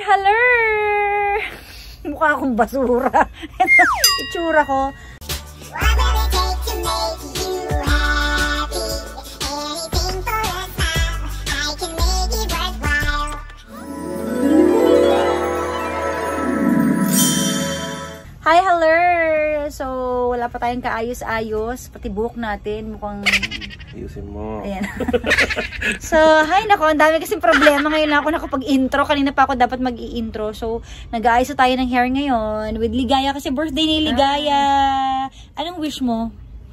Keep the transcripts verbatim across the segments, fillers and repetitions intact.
hello! Mukha akong basura. Itsura ko. Hi, hello! So, wala pa tayong kaayos-ayos. Pati buhok natin, mukhang... Ayusin mo. Ayan. So, hi nako, ang dami kasing problema. Ngayon lang ako nakapag-intro. Kanina pa ako dapat mag-i-intro. So, nag-aayos tayo ng hair ngayon. With Ligaya kasi birthday ni Ligaya. Anong wish mo?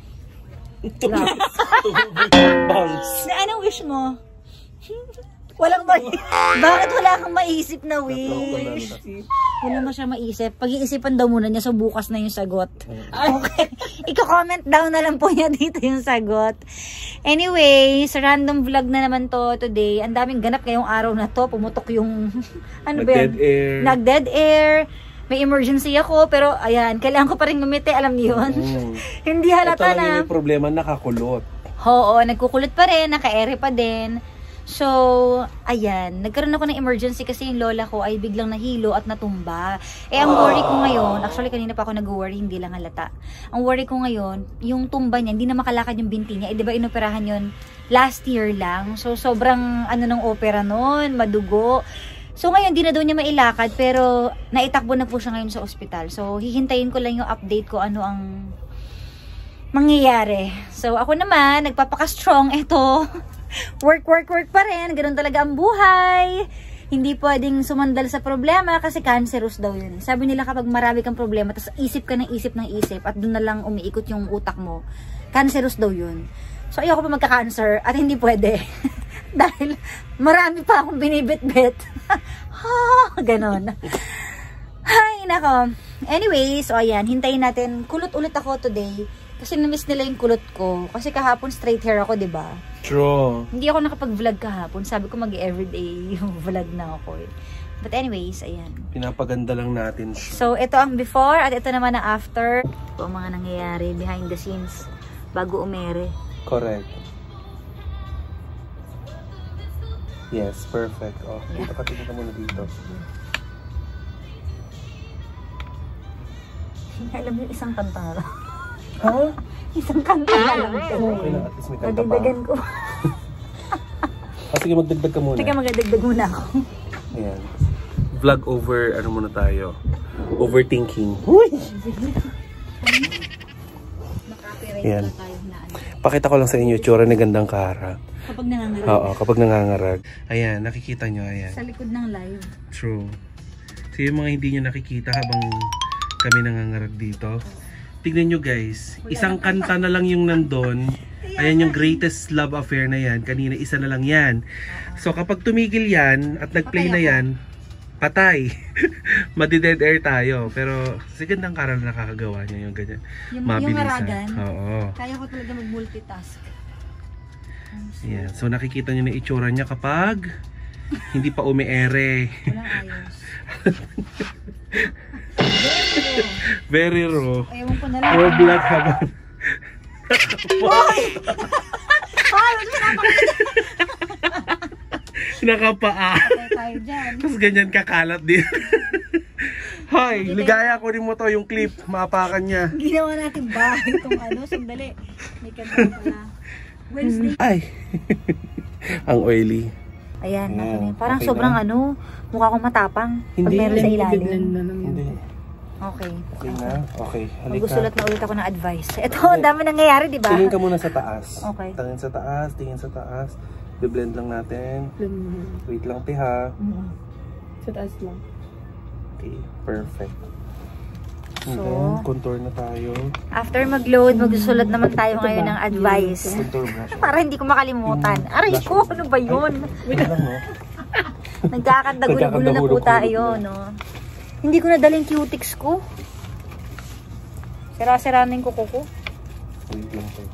Bounce. Anong wish mo? Walang ma Bakit wala kang maisip na wish? Wala mo siya maisip. Pag-iisipan daw muna niya, so bukas na yung sagot. Okay. Iko-comment down na lang po niya dito yung sagot. Anyway, sa random vlog na naman to today. Ang daming ganap ngayong araw na to. Pumutok yung... ano ba yan? Nag-dead air. Nag-dead air. May emergency ako, pero ayan, kailangan ko pa rin ngumiti. Alam niyo yun? Mm. Hindi halata na. Ito lang yung problema, nakakulot. Oo, nagkukulot pa rin, naka-ere pa din. So, ayan, nagkaroon ako ng emergency kasi yung lola ko ay biglang nahilo at natumba. Eh, ang worry ko ngayon, actually kanina pa ako nag-worry, hindi lang halata. Ang worry ko ngayon, yung tumba niya, hindi na makalakad yung binti niya. Eh, di ba inoperahan yun last year lang? So, sobrang ano ng opera nun, madugo. So, ngayon, di na daw niya mailakad, pero naitakbo na po siya ngayon sa ospital. So, hihintayin ko lang yung update ko ano ang mangyayari. So, ako naman, nagpapaka-strong, eto. Work, work, work pa rin. Ganun talaga ang buhay. Hindi pwedeng sumandal sa problema kasi cancerous daw yun. Sabi nila kapag marami kang problema, tapos isip ka ng isip ng isip at doon na lang umiikot yung utak mo, cancerous daw yun. So, ayoko pa magka-cancer at hindi pwede. Dahil marami pa akong binibit-bit. Ha, ganun. Ay, nako. Anyway, so ayan, hintayin natin. Kulot ulit ako today. Kasi na-miss nila yung kulot ko. Kasi kahapon straight hair ako, diba? True. Hindi ako nakapag-vlog kahapon. Sabi ko mag-everyday yung vlog na ako eh. But anyways, ayan. Pinapaganda lang natin siya. So, ito ang before at ito naman ang after. Ito ang mga nangyayari behind the scenes bago umere. Correct. Yes, perfect. Oh, yeah. Dito ka, dito ka muna dito. Alam mo, isang kanta na lang. Huh? Isang kanta na lang. Okay na, at least may kanta pa. Nadagdagan ko. Ah, sige, magdagdag ka muna. Sige, magdagdag muna ako. Ayan. Vlog over, ano muna tayo? Overthinking. Uy! Ayan. Pakita ko lang sa inyo, tsura ni Gandang Kara. Kapag nangangarag. Oo, kapag nangangarag. Ayan, nakikita nyo, ayan. Sa likod ng live. True. So yung mga hindi nyo nakikita habang kami nangangarag dito. Tignan nyo guys, isang kanta na lang yung nandun. Ayan yung greatest love affair na yan. Kanina isa na lang yan. So kapag tumigil yan at nag-play na yan, patay. Madi-dead air tayo. Pero si Gandang Kara na nakakagawa niya yung ganyan. Yung, mabilisan. yung haragan, oo. kaya ko talaga mag-multitask. Yan. So nakikita nyo na itsura niya kapag hindi pa umi-ere. Walang ayos. Very raw. Ewan ko na lang. Or black habang Hoy! Hoy! nakapaa. Tayo dyan. Tapos ganyan kakalat din. Hoy, Ligaya ko rin mo to yung clip. Maapakan niya. Ginawa natin ba? Itong ano, sandali. May kanta pala. Wednesday. Ay! Ang oily. Ayan, Yeah, parang okay sobrang na. ano, mukha akong matapang. Hindi, pag meron sa ilalim. Hindi. Okay. Okay na? Okay. Halika. Magsusulat na ulit ako ng advice. Ito, ang dami nangyayari, di ba? Tingin ka muna sa taas. Okay. Tingin sa taas, tingin sa taas. Be-blend lang natin. Wait lang, piha. Mm-hmm. Sa taas lang. Okay, perfect. And So, then, contour na tayo. after mag-load, magsusulat naman tayo ngayon ng advice. Contour brush. Para hindi ko makalimutan. Aray ko, ano ba yun? Wait lang, no? Nagkakadagulo-gulo na po tayo, no? Hindi ko nadala yung cutics ko. Sira-sira na yung kuko ko. Wait lang tayo.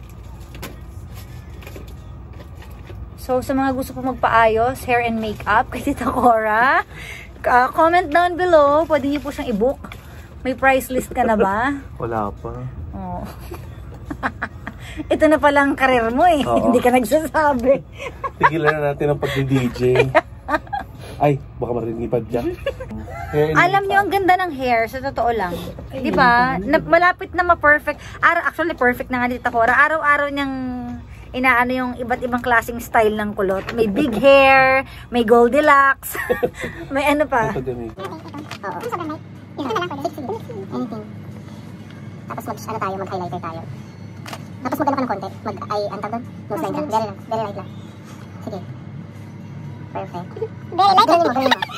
So, sa mga gusto po magpaayos, hair and makeup, kay Tita Cora, uh, comment down below. Pwede niyo po siyang i-book. May price list ka na ba? Wala pa. Oh. Ito na palang karir mo eh. Oo. Hindi ka nagsasabi. Tigilan na natin ang pag-D J. Ay, baka marinig ni Padjak. Alam niyo, ang ganda ng hair, sa totoo lang. Di ba? Na, malapit na ma-perfect. Araw, actually, perfect na nga dito ko. Araw-araw niyang inaano yung iba't ibang klaseng style ng kulot. May big hair, may Goldilocks, may ano pa. Ito din eh. Oo. Yun na lang, pwede. Anything. Tapos mag, ano tayo, mag-highlighter tayo. Tapos mag-ano ka ng konti. Mag-eye, ang tawag doon? Nose line ka. Very lang. Very light lang. Sige. Perfect. Very light? Ganyan mo, ganyan mo.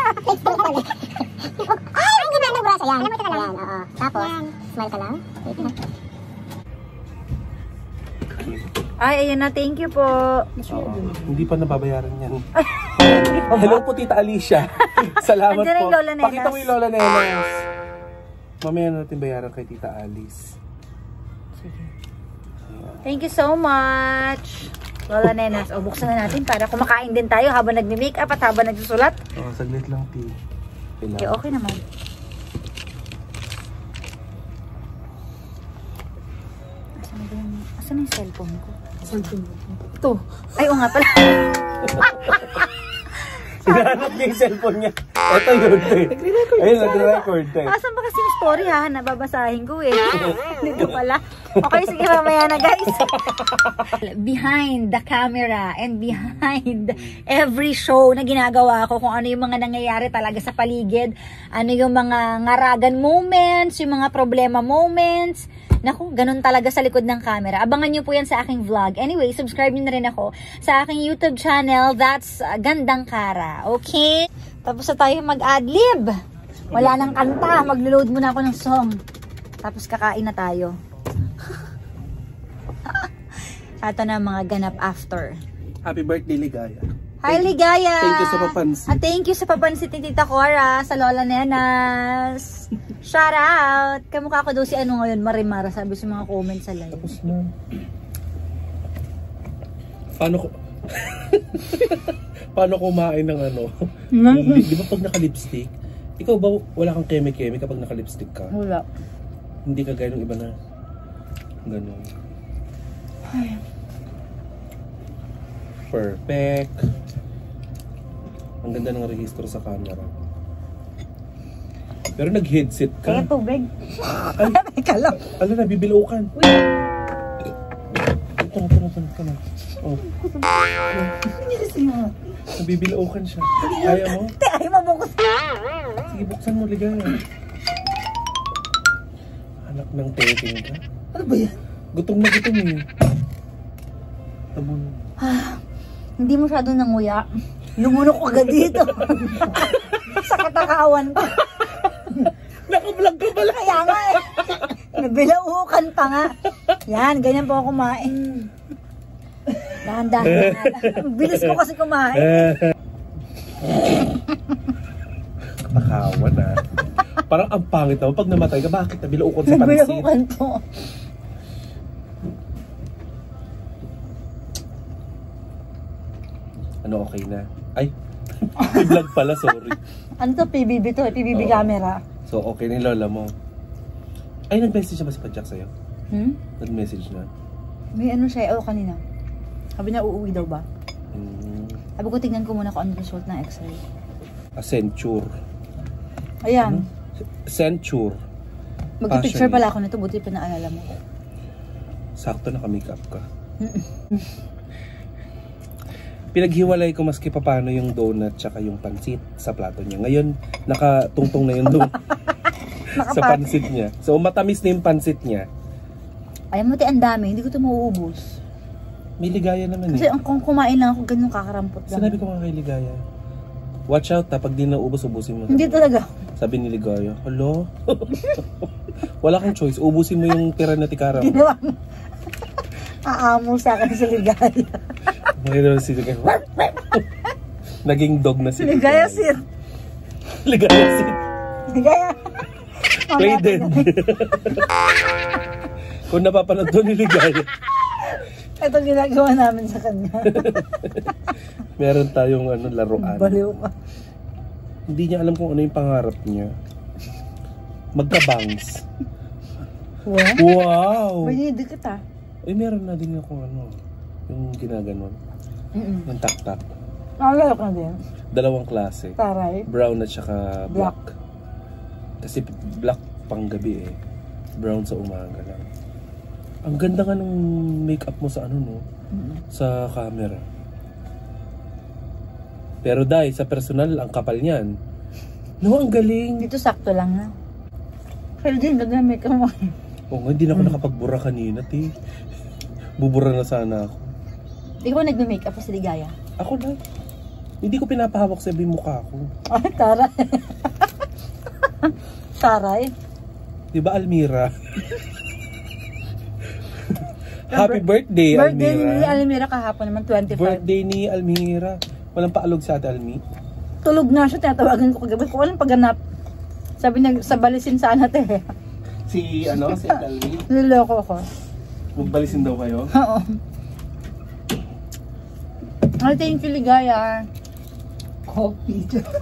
Ay, ang ganda ng braso. Yan. Ayan, oo. Tapos, smile ka lang. Wait na. Ay, ayun na. Thank you po. Oo. Hindi pa nababayaran yan. Hello po, Tita Alicia. Salamat Andiyan na po. yung Lola Nenas. Pakita mo yung Lola Nenas. Mamaya na natin bayaran kay Tita Alice. Thank you so much. Lola Nenas. O, buksan na natin para kumakain din tayo habang nagme-makeup at habang nagsusulat. Oh, saglit lang, T. Okay, okay naman. Asan na yung, asan na yung cellphone ko? Cellphone ko. Ito. Ay, o nga pala. Sinahanap niya yung cellphone niya. Ito yun, eh. Ayun, nagre-record, eh. Asan ba kasi yung story ha? Nababasahin ko eh. Dito pala. Okay, sige mamaya na guys. Behind the camera and behind every show na ginagawa ko, kung ano yung mga nangyayari talaga sa paligid, ano yung mga ngaragan moments, yung mga problema moments. Naku, ganun talaga sa likod ng camera. Abangan nyo po yan sa aking vlog. Anyway, subscribe nyo na rin ako sa aking YouTube channel. That's uh, Gandang Kara. Okay? Tapos na tayo mag-adlib. Wala nang kanta. Maglo-load muna ako ng song. Tapos kakain na tayo. Ito na mga ganap after. Happy birthday, Ligaya. Hi, Ligaya! Thank you sa papansin. At thank you sa papansin ni Tita Cora, sa Lola Nenas. Shout out! Kamukha ko daw si ano ngayon, Marimara, sabi sa mga comments sa live. Tapos na. Paano ko... Paano kumain ng ano? di, di ba pag naka-lipstick? Ikaw ba wala kang keme-keme kapag naka-lipstick ka? Wala. Hindi ka gaya ng iba na gano'n. Perfect. Ang ganda ng registro sa camera. Pero nag-headset Kaya ka. tubig. Ay, Teka lang. ala na, bibilaukan. Ito na, ito na, ito na, ito na. Oh. Nabibilaukan siya. Ayaw mo? Te, ay mabukos. Sige, buksan mo, Ligaya. Anak ng teking ka. Ano ba yan? Gutom na gutom eh. Tabon. Ah, hindi masyado nanguya. Lumunok ko agad dito. Sa katakawan ko. Nakablog ka pala. Kaya nga eh. Nabilaukan pa nga. Yan, ganyan po ako kumain. Dahan-dahan. Bilis ko kasi kumain. Katakawan ah. Parang ang pangit naman pag namatay ka. Bakit? Nabilaukan sa pansit. Nabilaukan po. Ano, okay na? Ay, vlog pala, sorry. Ano to? P B B to. P B B Oo. camera. So, okay na yung lola mo. Ay, nag-message na ba si Padjak sa'yo? Hmm? Nag-message na? May ano siya, oh kanina. Sabi niya uuwi daw ba? Hmm. Sabi ko tignan ko muna kung ano result ng x-ray. Accenture. Ayan. Accenture. Magpipicture Passion. pala ako nito, buti pa naalala mo. Sakto naka-makeup ka. Pinaghiwalay ko maski paano yung donut tsaka yung pansit sa plato niya. Ngayon, nakatungtong na yung donut sa pansit niya. So, matamis na yung pansit niya. Ay, mati ang dami. Hindi ko ito mauubos. May ligaya naman Kasi eh. ang kung kumain lang ako, ganyan kakarampot lang. Sinabi ko mga kay Ligaya. Watch out ha, pag di na ubos, ubusin mo. Hindi talaga. Sabi ni Ligaya, hello? Wala kang choice, ubusin mo yung tira na tikara mo. Ginawa mo. Aamo sa akin si Ligaya. Ngayon si Ligaya. Naging dog na si Ligaya, sir. Ligaya sir. Ligaya. Traded. Kung napapanood doon ni Ligaya. Ito ginagawa namin sa kanya. Meron tayong ano, laruan. Baliw ka. Hindi niya alam kung ano yung pangarap niya. Magka-bangs. What? Wow! May dikit ah. Eh, meron na din ako ano, yung ginaganon. Mm-mm. Yung tak-tak. Nakalala ko na din. Dalawang klase. Taray. Brown at saka black. Black. Kasi black pang gabi eh. Brown sa umaga lang. Ang ganda nga ng makeup mo sa ano no? Mm-hmm. Sa camera. Pero dahil sa personal, ang kapal niyan. No, ang galing. Dito sakto lang na. Pero din, ganda na makeup mo. Oo nga, hindi na ako nakapagbura kanina, te. Bubura na sana ako. Di ka ba nag-makeup pa sa Ligaya? Ako na. Hindi ko pinapahawak sa ibang mukha ko. Ay, taray. Taray. Di ba, Almira? Happy birthday, Birthday Almira. ni Almira kahapon naman, twenty-five. Birthday ni Almira. Walang paalog sa ate Almi. Tulog na siya, tinatawagan ko kagabi. Kung anong pagganap. Sabi niya, sa balisin sana te. Si, ano, si ate Almi. Niloko ko. Magbalisin daw kayo. Oo. Ay, thank you, Ligaya. Coffee.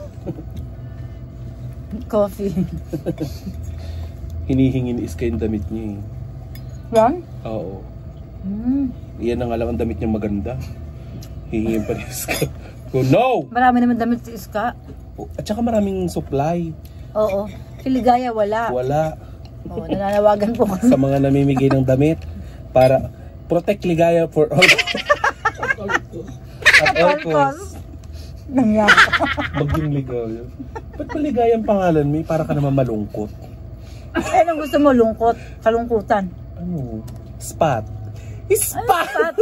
Coffee. Hinihingin is kayo yung damit niya eh. Yan? Oo. Hmm. Iyan na nga lang ang damit niya maganda. Hihingin pa ni Iska. Oh, no! Marami naman damit si Iska. Oh, at saka maraming supply. Oo. Si Ligaya, wala. Wala. Oo, nananawagan po kami. Sa mga namimigay ng damit para protect Ligaya for all. At all costs. Nangyari. Bagyong Ligaya. Ba't ba Ligaya ang pangalan mo? Para ka naman malungkot. Eh, anong gusto mo? Lungkot? Kalungkutan? Ano? Spot. Spot! Ay,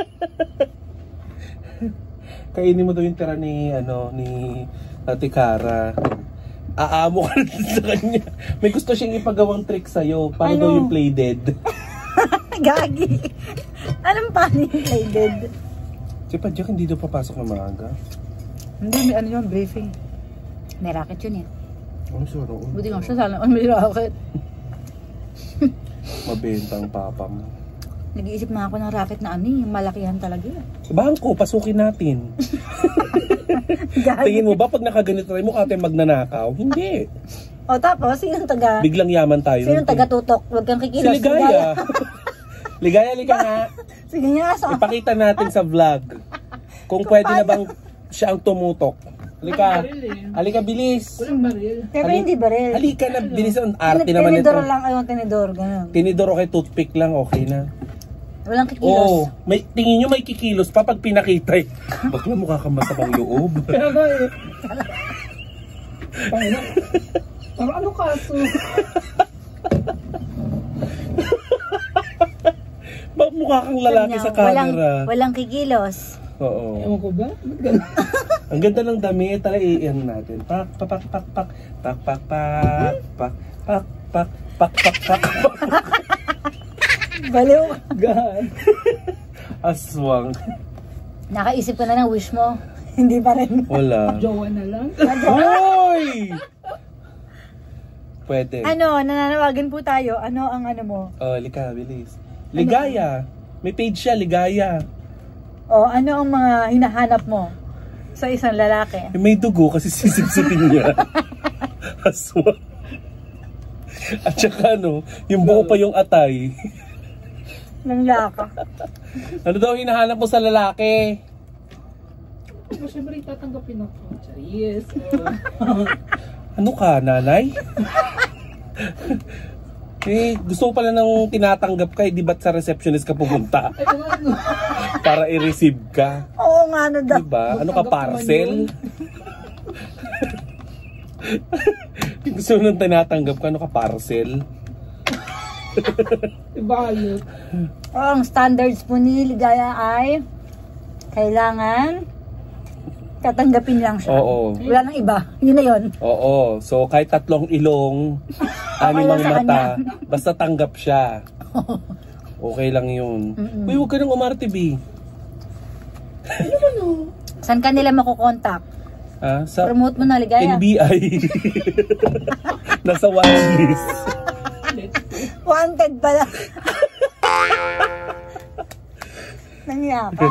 Kainin mo daw yung tira ni, ano, ni Ate Cara. Aamo ka na sa kanya. May gusto siyang ipagawang trick sa'yo. Paano Ano? daw yung play dead? Gagi. Anong paano yung play dead? Si Padjak hindi daw papasok na maaga. Hindi, may ano yun, briefing. May racket yun eh. Ano siya? Ano? Buti nga siya, sana may racket. Mabenta ang papa mo. Nag-iisip na ako ng racket na ano eh, malakihan talaga eh. Bangko, pasukin natin. Gagi. Tingin mo ba pag nakaganito tayo mukha tayo magnanakaw? Hindi. O tapos, sinong taga? Biglang yaman tayo. Sinong taga tutok? Huwag kang Si kikilos. Ligaya. Ligaya, lika nga. Sige nga, so. Ipakita natin sa vlog kung pwede na bang siya ang tumutok. Halika. Halika, bilis. Pero hindi baril. Halika na, bilis. Ang arte naman ito. Tinidor lang, ayun, tinidor, gano'n. Tinidor o kay toothpick lang, okay na. Walang kikilos. Oo. May, tingin nyo may kikilos pa pag pinakita eh. Bakla mukha kang masamang loob. Kaya nga eh. Pero ano kaso? Bak mukha kang lalaki sa Walang, camera. walang kikilos. Oo. Ewan ko ba? Ang ganda ng damit, tala iyan natin. Pak, pak, pak, pak, pak, pak, pak, pak, pak, pak, pak, pak, pak, pak. Baliw. God. Aswang. Nakaisip ka na ng wish mo. Hindi pa rin. Wala. Jowa na lang. Hoy! Pwede. Ano, nananawagan po tayo. Ano ang ano mo? Oh, lika, bilis. Ligaya. May page siya, Ligaya. O, ano ang mga hinahanap mo sa isang lalaki? May dugo kasi sisipsipin niya. Aswang. At saka ano, yung buo pa yung atay. Nang laka. Ano daw hinahanap mo sa lalaki? Pero syempre tatanggapin ako. Charis. Ano ka, nanay? Eh, gusto ko pala nang tinatanggap ka, eh, di ba't sa receptionist ka pumunta? Ay, ano ano? Para i-receive ka. Oo nga, ano daw. Diba? Ano ka, parcel? Gusto mo nang tinatanggap ka, ano ka, parcel? Ibalot. O, ang standards po ni Ligaya ay kailangan tatanggapin lang siya. Oo. Wala nang iba. Yun na yun. Oo. So, kahit tatlong ilong, animang lang sa mata, basta tanggap siya. Okay lang yun. Mm-mm. Uy, huwag ka nang umarte, B. Saan ka nila makukontak? Ah, sa Promote mo na, Ligaya. N B I. Nasa watchlist. Wanted pala. Nangyaka.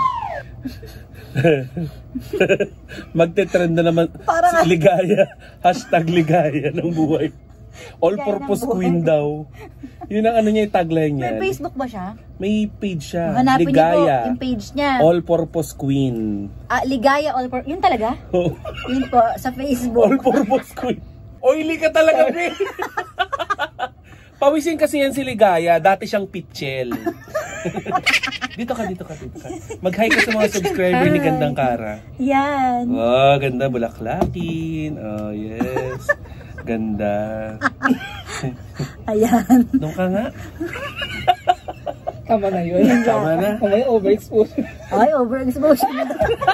Magte-trend na naman Parang- si Ligaya. Hashtag Ligaya ng buhay. All-purpose queen daw. Yun ang ano niya, yung tagline niya. May Facebook ba siya? May page siya. Hanapin niyo po Ligaya. yung page niya. All-purpose queen. Ah, Ligaya All-Purpose. Yun talaga? Oh. Yun po, sa Facebook. All-purpose queen. Oily ka talaga, Be. Pawisin kasi yan si Ligaya. Dati siyang pitchel. Dito ka, dito ka, dito ka. Mag-hi ka sa mga subscriber ni Gandang Kara. Yan. Oh, ganda. Bulaklakin. Oh, yes. Ganda. Ayan. Doon ka nga. Tama na yun. Tama na. Tama yung overexposure. Ay, overexposure na.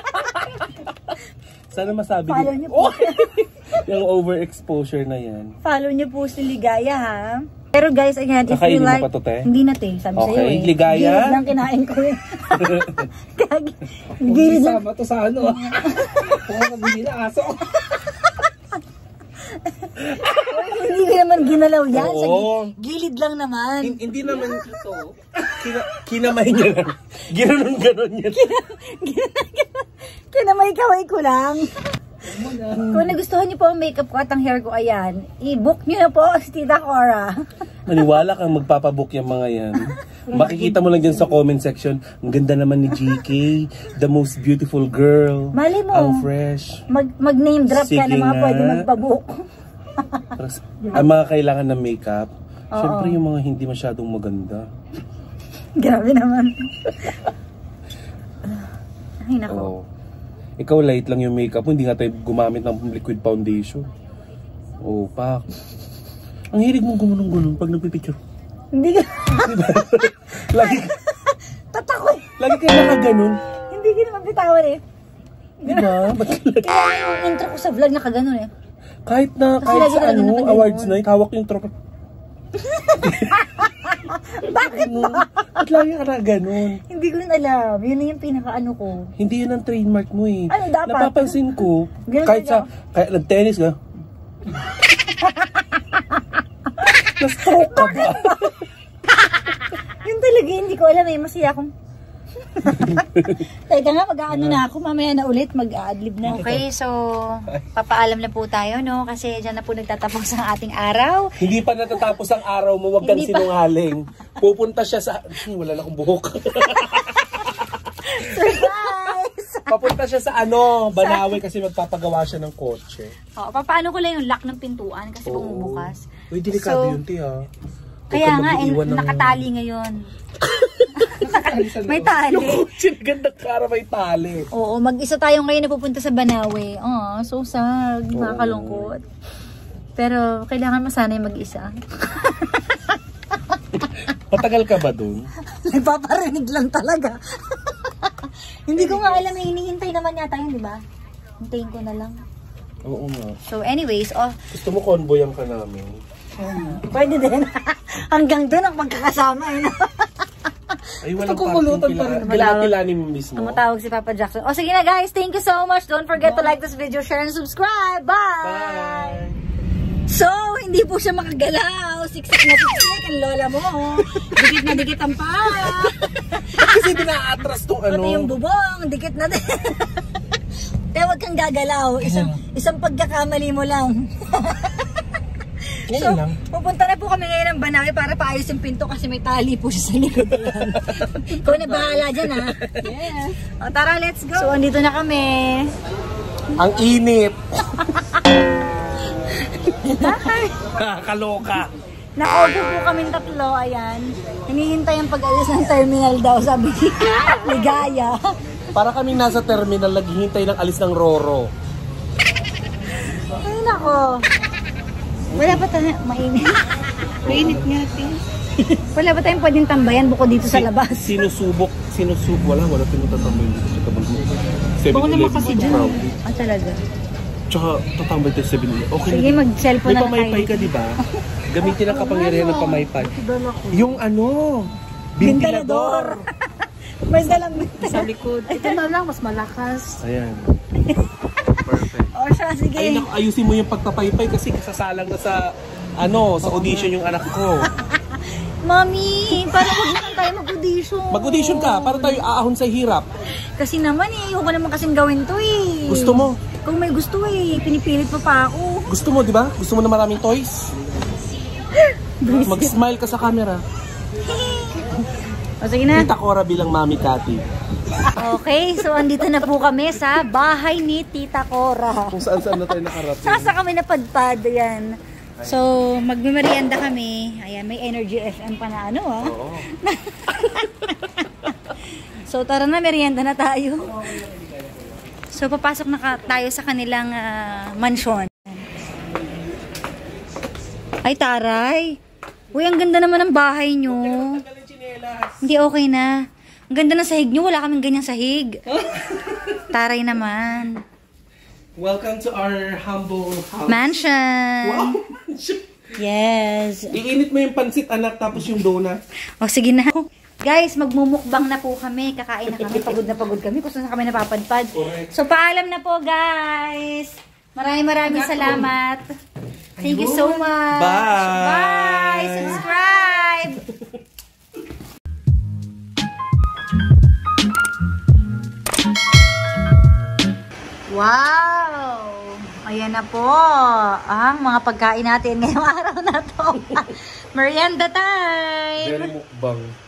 Sana masabi Follow niyo. niyo po. Oh! Yung overexposure na yan. Follow niyo po si Ligaya, ha? Pero guys, again, if Kakainin you mo like... pa to, te? Hindi na, te. Sabi Okay, sa'yo, eh. Ligaya? Gilid lang kinain ko, eh. Gagi. Gilid lang. Sama to sa ano. Kung nabili na aso. Hindi ko naman ginalaw yan. Sa Oo. gi- gilid lang naman. Hin- Hindi naman ito. Kina kinamay niya lang. Ginanon-ganon niya. Kinamay-kaway ko lang. Kung nagustuhan niyo po ang makeup ko at ang hair ko, ayan, i-book niyo na po si Tita Cora. Maniwala kang magpapabook yung mga yan. Makikita mo lang dyan sa comment section, ang ganda naman ni G K, the most beautiful girl. Mali mo. Ang fresh. Mag, mag-name drop ka Sige na mga nga. pwede magpabook. Ang mga kailangan ng makeup, Oo. syempre yung mga hindi masyadong maganda. Grabe naman. Ay, nako. Oo. Ikaw light lang yung makeup mo, hindi nga tayo gumamit ng liquid foundation. Oh, pak. Ang hilig mong gumunong-gunong pag nagpipicture. Hindi ka... Lagi, Tatakoy. lagi kayo nakaganon. Hindi ka naman bitawan eh. Di ba? Ba't lagi? Kaya yung intro ko sa vlog nakaganon eh. Kahit na, Kasi kahit lagi sa talaga ano, nakaganon. awards night, hawak yung tropa. Bakit ba? Ba't lagi ka na ganun? Hindi ko rin alam. Yun na yung pinaka-ano ko. Hindi yun ang trademark mo eh. Ano, dapat? Napapansin ko, Ganun kahit sa, talaga. kahit nag-tennis ka, na-stroke ka ba? Yun talaga, hindi ko alam eh. Masaya akong... Teka nga, mag-aano na ako. Mamaya na ulit, mag-a-adlib na. Okay, so, papaalam na po tayo, no? Kasi dyan na po nagtatapos ang ating araw. Hindi pa natatapos ang araw mo, wag kang Hindi pa. sinungaling. Pupunta siya sa... Ay, wala na akong buhok. Surprise! Papunta siya sa ano, Banawe kasi magpapagawa siya ng kotse. O, papaano ko lang yung lock ng pintuan kasi Oo. bumubukas. Uy, delikado So, yun, ti ha. Huwag Kaya kang nga, eh, mag-iiwan ng- nakatali ngayon. May tali. Yung kotse, ganda Kara, may tali. Oo, mag-isa tayo ngayon na pupunta sa Banawe. Oh, so sad. Nakakalungkot. Pero kailangan masanay mag-isa. Matagal ka ba dun? Nagpaparinig lang talaga. Hindi ko nga alam, eh, hinihintay naman yata yun, di ba? Hintayin ko na lang. Oo nga. So anyways, oh, Gusto mo convoyan ka namin? pwede din. Hanggang doon ang magkakasama. Eh, no? Ay, walang Kukulutan parking pa rin pila. naman. Kilala-kilani mo mismo. Tumatawag si Papa Jackson. O sige na guys, thank you so much. Don't forget to like this video, share, and subscribe. Bye! Bye! So, hindi po siya makagalaw. Siksik na siksik ang lola mo. Dikit na dikit ang paa. Kasi dina-atras tong ano. Pati yung bubong, dikit na din. Kaya huwag kang gagalaw. Isang, isang pagkakamali mo lang. Ngayon So, lang. pupunta na po kami ngayon ng Banawe para paayos yung pinto kasi may tali po siya sa likod. Ikaw na bahala dyan, ha? Yes. O, tara, let's go. So, andito na kami. Ang init. Kaloka. Nakaupo po kaming tatlo, ayan. Hinihintay ang pag-alis ng terminal daw, sabi ni Ligaya. Para kaming nasa terminal, naghihintay ng alis ng Roro. Ay, nako. Wala pa tayo, mainit. Mainit nga, tin. Wala pa tayong pwedeng tambayan bukod dito sa labas. Sinusubok, sinusubok. Wala, wala tinutambay dito sa tabang mo. Baka naman kasi dyan. Ah, talaga. Tsaka, tatambay tayo sa seven eleven. Okay. Sige, mag-cellphone May na lang pamaypay tayo. ka, di ba? Gamitin ang kapangyarihan ng pamaypay. Yung ano, Ventilador. May dalang Sa likod. Ito na lang, mas malakas. Ayan. Perfect. O siya, sige. Ay, naku, ayusin mo yung pagpapaypay kasi kasasalang na sa, ano, sa audition yung anak ko. Mami, parang huwag naman tayo mag-audition. Mag-audition ka, para tayo aahon sa hirap. Kasi naman eh, ayoko naman kasing gawin to eh. Gusto mo? Kung may gusto eh, pinipilit pa pa ako. Gusto mo, di ba? Gusto mo na maraming toys? Mag-smile ka sa camera. O, sige na. Tita Cora bilang Mami Cathy. Okay, so andito na po kami sa bahay ni Tita Cora. Kung saan saan na tayo nakarating. Sasa kami napadpad, ayan. So, magmimerienda kami. Ayan, may Energy F M pa na ano, ah. Oo. So, tara na, merienda na tayo. So, papasok na ka tayo sa kanilang uh, mansyon. Ay, taray. Uy, ang ganda naman ng bahay nyo. Hindi, okay na. Ang ganda ng sahig nyo. Wala kaming ganyang sahig. Taray naman. Welcome to our humble house. Mansion. Wow, mansion. Yes. Iinit mo yung pansit, anak, tapos yung donut. O, sige na. Guys, magmumukbang na po kami. Kakain na kami. Pagod na pagod kami. Kung saan kami napapadpad. Correct. So, paalam na po, guys. Maraming maraming salamat. Thank you so much. Bye. Bye. Subscribe. Wow! Ayan na po ang mga pagkain natin ngayong araw na to. Merienda time! Very mukbang.